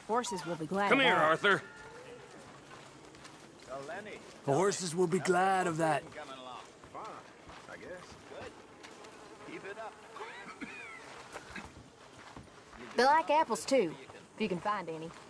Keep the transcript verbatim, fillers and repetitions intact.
Horses will be glad Come of here, that. Arthur. The horses will be glad of that. Fine, I guess. Good. Keep it up. They like apples, too, if you can find any.